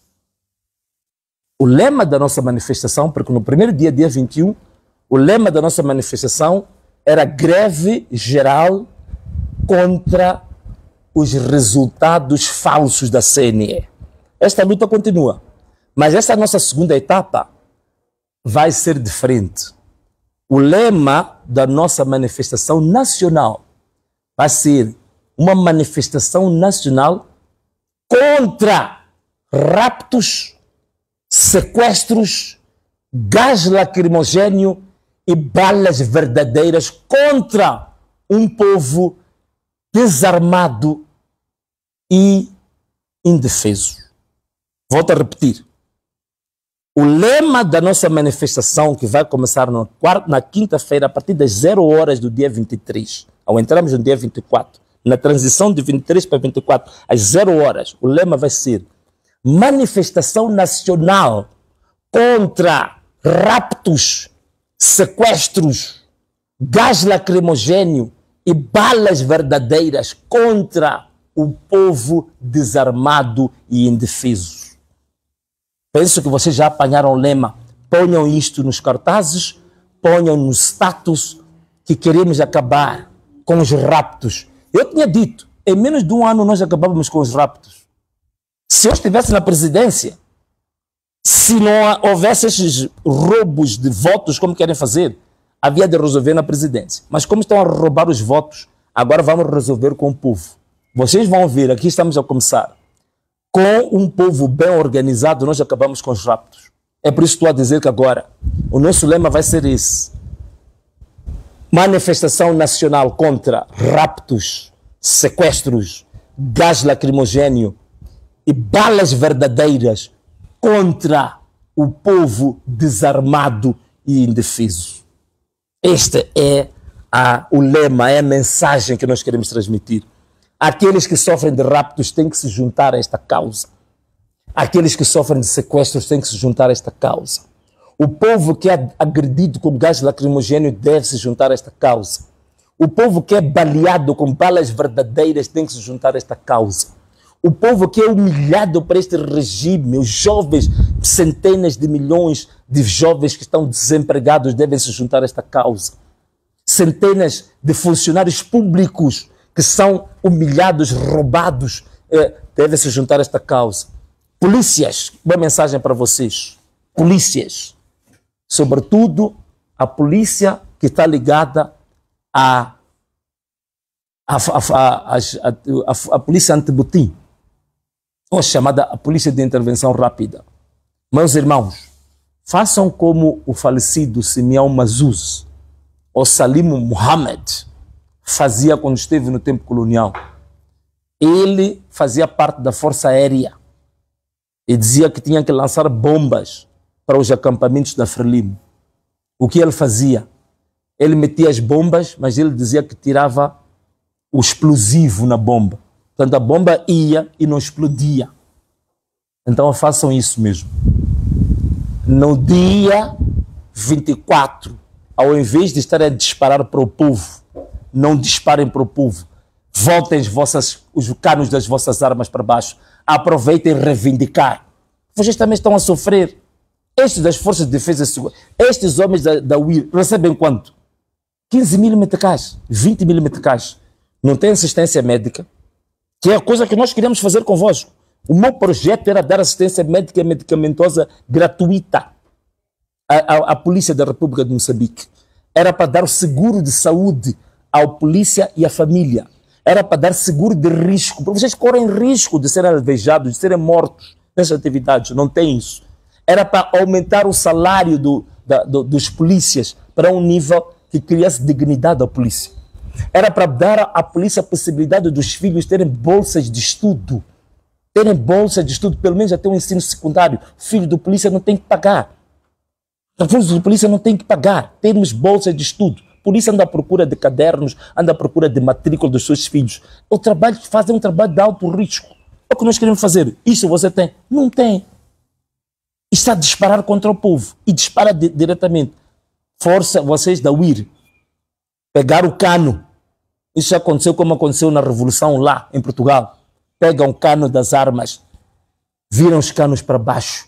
O lema da nossa manifestação, porque no primeiro dia, dia vinte e um, o lema da nossa manifestação era greve geral contra os resultados falsos da C N E. Esta luta continua, mas essa nossa segunda etapa vai ser diferente. O lema da nossa manifestação nacional vai ser uma manifestação nacional contra raptos, sequestros, gás lacrimogêneo e balas verdadeiras contra um povo desarmado e indefeso. Volto a repetir. O lema da nossa manifestação, que vai começar na, na quinta-feira, a partir das zero horas do dia vinte e três, ao entrarmos no dia vinte e quatro, na transição de vinte e três para vinte e quatro, às zero horas, o lema vai ser manifestação nacional contra raptos, sequestros, gás lacrimogêneo e balas verdadeiras contra o povo desarmado e indefeso. Penso que vocês já apanharam o lema. Ponham isto nos cartazes, ponham no status que queremos acabar com os raptos. Eu tinha dito, em menos de um ano nós acabávamos com os raptos. Se eu estivesse na presidência, se não houvesse esses roubos de votos como querem fazer, havia de resolver na presidência. Mas como estão a roubar os votos, agora vamos resolver com o povo. Vocês vão ver, aqui estamos a começar. Com um povo bem organizado, nós acabamos com os raptos. É por isso que estou a dizer que agora o nosso lema vai ser esse. Manifestação nacional contra raptos, sequestros, gás lacrimogêneo e balas verdadeiras contra o povo desarmado e indefeso. Este é a, o lema, é a mensagem que nós queremos transmitir. Aqueles que sofrem de raptos têm que se juntar a esta causa. Aqueles que sofrem de sequestros têm que se juntar a esta causa. O povo que é agredido com gás lacrimogêneo deve se juntar a esta causa. O povo que é baleado com balas verdadeiras tem que se juntar a esta causa. O povo que é humilhado por este regime, os jovens, centenas de milhões de jovens que estão desempregados devem se juntar a esta causa. Centenas de funcionários públicos que são humilhados, roubados, eh, devem se juntar a esta causa. Polícias, uma mensagem para vocês. Polícias, sobretudo a polícia que está ligada à a, a, a, a, a, a polícia antibotim, ou chamada a polícia de intervenção rápida. Meus irmãos, façam como o falecido Simeão Mazuz, ou Salim Mohamed, fazia quando esteve no tempo colonial. Ele fazia parte da Força Aérea e dizia que tinha que lançar bombas para os acampamentos da Frelimo. O que ele fazia? Ele metia as bombas, mas ele dizia que tirava o explosivo na bomba. Portanto, a bomba ia e não explodia. Então façam isso mesmo. No dia vinte e quatro, ao invés de estarem a disparar para o povo, não disparem para o povo. Voltem as vossas, os canos das vossas armas para baixo. Aproveitem reivindicar. Vocês também estão a sofrer. Estes das Forças de Defesa e Segurança, estes homens da, da U I R recebem quanto? quinze mil meticais, vinte mil meticais. Não tem assistência médica, que é a coisa que nós queríamos fazer convosco. O meu projeto era dar assistência médica e medicamentosa gratuita à, à, à Polícia da República de Moçambique. Era para dar o seguro de saúde ao polícia e à família. Era para dar seguro de risco, porque vocês correm risco de serem alvejados, de serem mortos nessas atividades, não tem isso. Era para aumentar o salário do, da, do, dos polícias para um nível que criasse dignidade à polícia. Era para dar à polícia a possibilidade dos filhos terem bolsas de estudo, terem bolsas de estudo, pelo menos até o ensino secundário. O filho do polícia não tem que pagar. O filho do polícia não tem que pagar. Temos bolsas de estudo. A polícia anda à procura de cadernos, anda à procura de matrícula dos seus filhos. O trabalho que fazem é um trabalho de alto risco. É o que nós queremos fazer. Isso você tem? Não tem. Está a disparar contra o povo. E dispara di diretamente. Força vocês da U I R. Pegar o cano. Isso já aconteceu como aconteceu na Revolução lá em Portugal. Pegam o cano das armas, viram os canos para baixo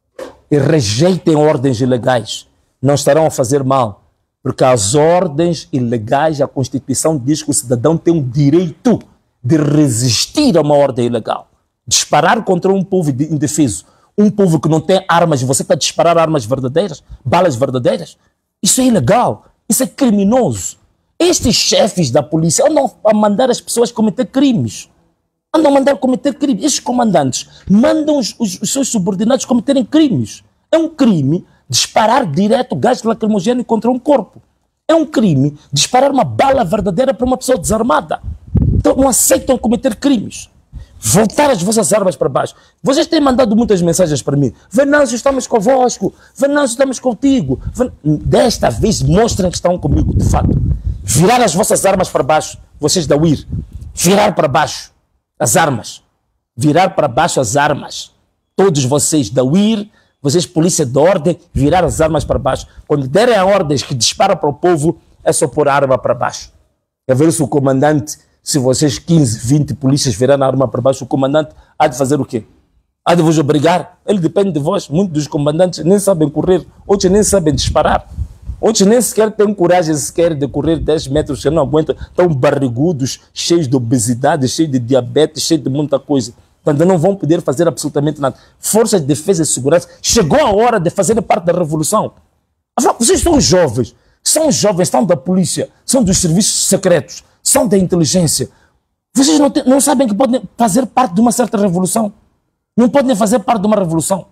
e rejeitem ordens ilegais. Não estarão a fazer mal, porque as ordens ilegais, a Constituição diz que o cidadão tem o direito de resistir a uma ordem ilegal. Disparar contra um povo indefeso, um povo que não tem armas, você está a disparar armas verdadeiras, balas verdadeiras, isso é ilegal, isso é criminoso. Estes chefes da polícia andam a mandar as pessoas cometer crimes. Andam a mandar cometer crimes. Estes comandantes mandam os, os, os seus subordinados cometerem crimes. É um crime disparar direto gás lacrimogéneo contra um corpo. É um crime disparar uma bala verdadeira para uma pessoa desarmada. Então não aceitam cometer crimes. Voltar as vossas armas para baixo. Vocês têm mandado muitas mensagens para mim. Venâncio, estamos convosco. Venâncio, estamos contigo. Ven... Desta vez mostrem que estão comigo, de fato. Virar as vossas armas para baixo. Vocês da U I R. Virar para baixo as armas. Virar para baixo as armas. Todos vocês da U I R, vocês polícia de ordem, virar as armas para baixo. Quando derem a ordens que disparam para o povo, é só pôr a arma para baixo. É ver se o comandante, se vocês quinze, vinte polícias virarem a arma para baixo, o comandante há de fazer o quê? Há de vos obrigar? Ele depende de vós. Muitos dos comandantes nem sabem correr, outros nem sabem disparar. Outros nem sequer têm coragem sequer de correr dez metros, que não aguentam, estão barrigudos, cheios de obesidade, cheios de diabetes, cheios de muita coisa. Quando não vão poder fazer absolutamente nada. Forças de defesa e segurança, chegou a hora de fazerem parte da revolução. Afinal, vocês são jovens, são jovens, são da polícia, são dos serviços secretos, são da inteligência. Vocês não, te, não sabem que podem fazer parte de uma certa revolução. Não podem fazer parte de uma revolução.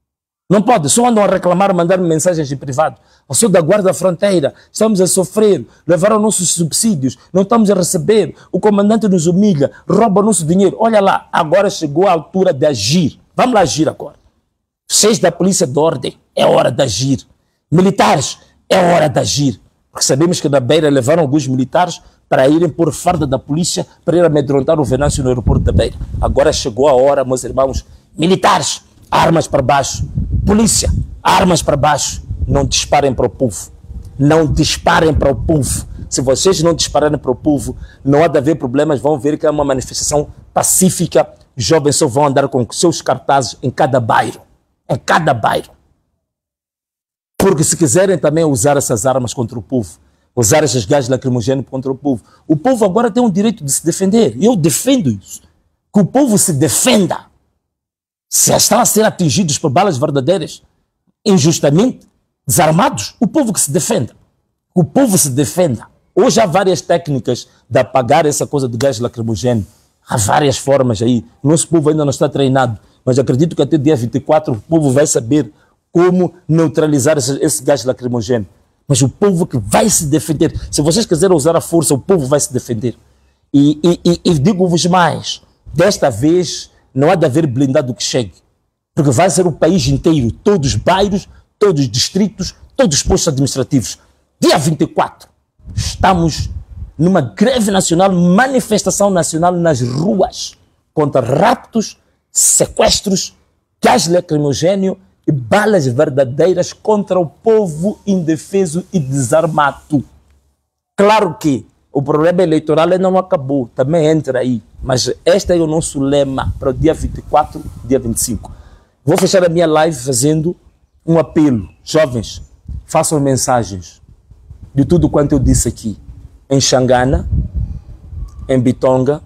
Não pode, só andam a reclamar, mandar mensagens em privado. Eu sou da guarda fronteira, estamos a sofrer, levaram nossos subsídios, não estamos a receber, o comandante nos humilha, rouba o nosso dinheiro. Olha lá, agora chegou a altura de agir. Vamos lá agir agora. Vocês da polícia de ordem, é hora de agir. Militares, é hora de agir. Porque sabemos que na Beira levaram alguns militares para irem por farda da polícia, para ir amedrontar o Venâncio no aeroporto da Beira. Agora chegou a hora, meus irmãos, militares, armas para baixo. Polícia, armas para baixo, não disparem para o povo, não disparem para o povo. Se vocês não dispararem para o povo, não há de haver problemas, vão ver que é uma manifestação pacífica, jovens só vão andar com seus cartazes em cada bairro, em cada bairro. Porque se quiserem também usar essas armas contra o povo, usar esses gases lacrimogêneos contra o povo, o povo agora tem o direito de se defender, e eu defendo isso, que o povo se defenda. Se estão a ser atingidos por balas verdadeiras, injustamente, desarmados, o povo que se defenda. O povo se defenda. Hoje há várias técnicas de apagar essa coisa de gás lacrimogéneo. Há várias formas aí. Nosso povo ainda não está treinado, mas acredito que até dia vinte e quatro o povo vai saber como neutralizar esse, esse gás lacrimogéneo. Mas o povo que vai se defender. Se vocês quiserem usar a força, o povo vai se defender. E, e, e, e digo-vos mais, desta vez não há de haver blindado que chegue, porque vai ser o país inteiro, todos os bairros, todos os distritos, todos os postos administrativos. Dia vinte e quatro, estamos numa greve nacional, manifestação nacional nas ruas, contra raptos, sequestros, gás lacrimogéneo e balas verdadeiras contra o povo indefeso e desarmado. Claro que o problema eleitoral ainda não acabou, também entra aí. Mas este é o nosso lema para o dia vinte e quatro, dia vinte e cinco. Vou fechar a minha live fazendo um apelo. Jovens, façam mensagens de tudo quanto eu disse aqui. Em Xangana, em Bitonga,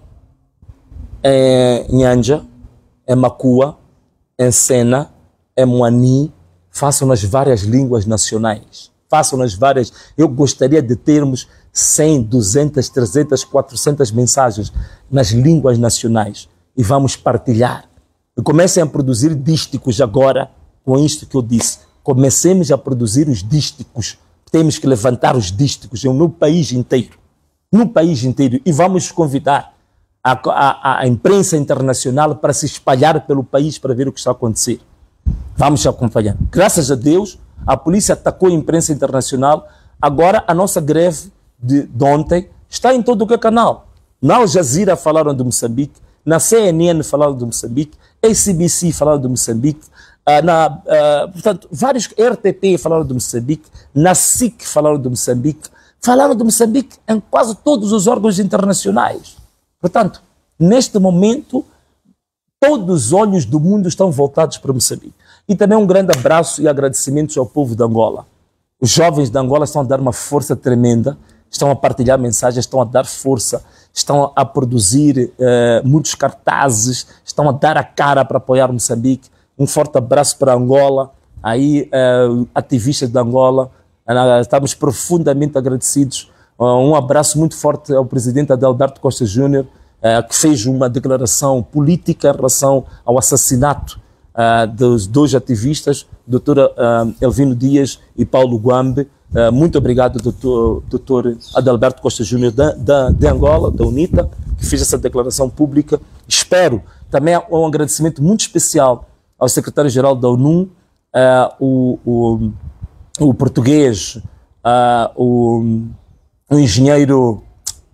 em Nhanja, em Macua, em Sena, em Moani. Façam nas várias línguas nacionais. Façam nas várias. Eu gostaria de termos cem, duzentas, trezentas, quatrocentas mensagens nas línguas nacionais e vamos partilhar. E comecem a produzir dísticos agora com isto que eu disse. Comecemos a produzir os dísticos. Temos que levantar os dísticos no país inteiro. No país inteiro. E vamos convidar a, a, a imprensa internacional para se espalhar pelo país para ver o que está a acontecer. Vamos acompanhar. Graças a Deus, a polícia atacou a imprensa internacional. Agora, a nossa greve de, de ontem está em todo o que é canal. Na Al Jazeera falaram de Moçambique, na C N N falaram de Moçambique, A C B C falaram de Moçambique, uh, na, uh, portanto, vários R T P falaram de Moçambique, na S I C falaram de Moçambique, falaram de Moçambique em quase todos os órgãos internacionais. Portanto, neste momento, todos os olhos do mundo estão voltados para Moçambique. E também um grande abraço e agradecimentos ao povo de Angola. Os jovens de Angola estão a dar uma força tremenda, estão a partilhar mensagens, estão a dar força, estão a produzir uh, muitos cartazes, estão a dar a cara para apoiar Moçambique. Um forte abraço para Angola, aí uh, ativistas de Angola, uh, estamos profundamente agradecidos. Uh, um abraço muito forte ao presidente Adalberto Costa Júnior, uh, que fez uma declaração política em relação ao assassinato uh, dos dois ativistas, doutora uh, Elvino Dias e Paulo Guambe. Uh, muito obrigado, doutor, doutor Adalberto Costa Júnior da, da, de Angola, da UNITA, que fez essa declaração pública. Espero também um agradecimento muito especial ao secretário-geral da ONU, uh, o, o, o português, uh, o, o engenheiro,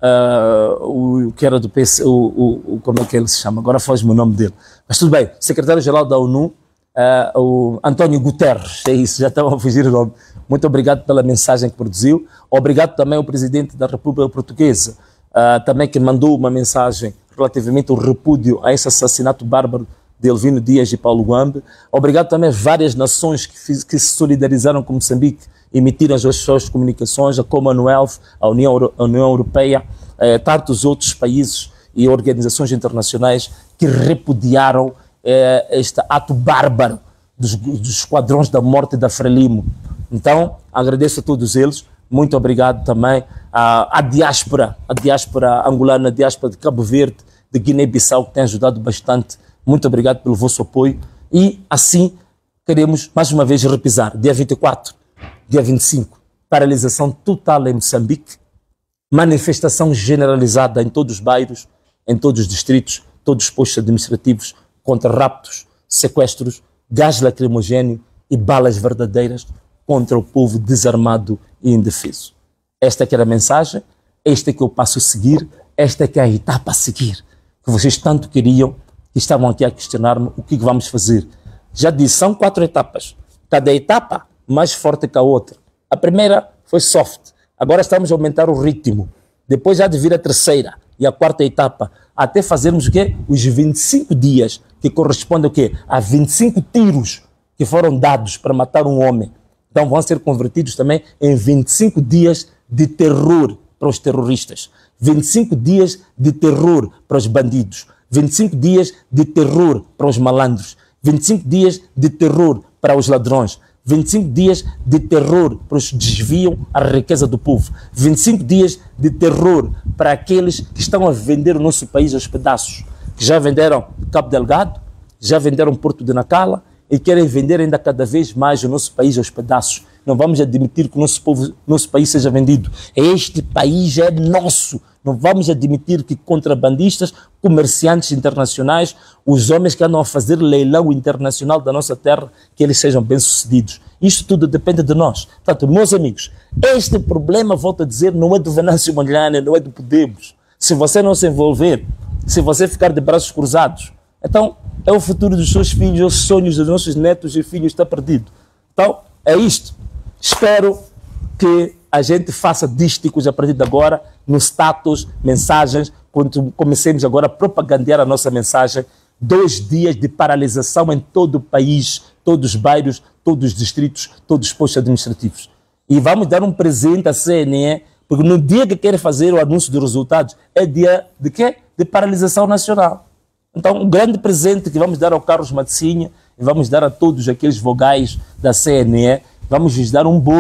uh, o que era do P C, o, o, o, como é que ele se chama? Agora foge-me o nome dele. Mas tudo bem, secretário-geral da ONU, Uh, o António Guterres, é isso, já estava a fugir o nome. Muito obrigado pela mensagem que produziu. Obrigado também ao presidente da República Portuguesa, uh, também que mandou uma mensagem relativamente ao repúdio a esse assassinato bárbaro de Elvino Dias e Paulo Guambe. Obrigado também às várias nações que, fiz, que se solidarizaram com Moçambique, emitiram as suas comunicações, a Commonwealth, a União, a União Europeia, uh, tantos outros países e organizações internacionais que repudiaram este ato bárbaro dos, dos esquadrões da morte da Frelimo. Então, agradeço a todos eles, muito obrigado também à, à diáspora, a diáspora angolana, a diáspora de Cabo Verde, de Guiné-Bissau, que tem ajudado bastante. Muito obrigado pelo vosso apoio e assim queremos mais uma vez repisar, dia vinte e quatro, dia vinte e cinco, paralisação total em Moçambique, manifestação generalizada em todos os bairros, em todos os distritos, todos os postos administrativos, contra raptos, sequestros, gás lacrimogéneo e balas verdadeiras contra o povo desarmado e indefeso. Esta é que era a mensagem, esta é que eu passo a seguir, esta é que é a etapa a seguir, que vocês tanto queriam, que estavam aqui a questionar-me o que vamos fazer. Já disse, são quatro etapas, cada etapa mais forte que a outra. A primeira foi soft, agora estamos a aumentar o ritmo, depois já de vir a terceira e a quarta etapa, até fazermos o quê? Os vinte e cinco dias, que correspondem ao quê? A vinte e cinco tiros que foram dados para matar um homem. Então vão ser convertidos também em vinte e cinco dias de terror para os terroristas, vinte e cinco dias de terror para os bandidos, vinte e cinco dias de terror para os malandros, vinte e cinco dias de terror para os ladrões, vinte e cinco dias de terror para os que desviam a riqueza do povo, vinte e cinco dias de terror para aqueles que estão a vender o nosso país aos pedaços, que já venderam Cabo Delgado, já venderam Porto de Nacala e querem vender ainda cada vez mais o nosso país aos pedaços. Não vamos admitir que o nosso povo, nosso país seja vendido. Este país é nosso. Não vamos admitir que contrabandistas, comerciantes internacionais, os homens que andam a fazer leilão internacional da nossa terra, que eles sejam bem-sucedidos. Isto tudo depende de nós. Portanto, meus amigos, este problema, volto a dizer, não é do Venâncio Mondlane, não é do Podemos. Se você não se envolver, se você ficar de braços cruzados, então é o futuro dos seus filhos, os sonhos dos nossos netos e filhos está perdido. Então, é isto. Espero que a gente faça dísticos a partir de agora, no status, mensagens, quando comecemos agora a propagandear a nossa mensagem, dois dias de paralisação em todo o país, todos os bairros, todos os distritos, todos os postos administrativos. E vamos dar um presente à C N E, porque no dia que querem fazer o anúncio dos resultados, é dia de quê? De paralisação nacional. Então, um grande presente que vamos dar ao Carlos Matsinha e vamos dar a todos aqueles vogais da C N E, vamos lhes dar um bolo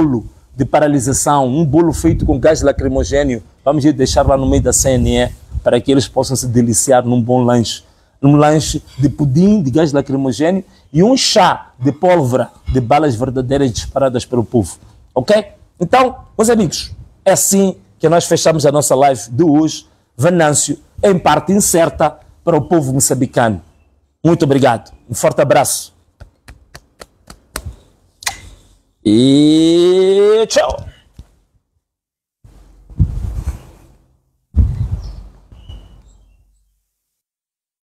de paralisação, um bolo feito com gás lacrimogêneo, vamos deixar lá no meio da C N E para que eles possam se deliciar num bom lanche. Num lanche de pudim de gás lacrimogêneo e um chá de pólvora de balas verdadeiras disparadas pelo povo. Ok? Então, meus amigos, é assim que nós fechamos a nossa live de hoje. Venâncio, em parte incerta, para o povo moçambicano. Muito obrigado. Um forte abraço. E tchau.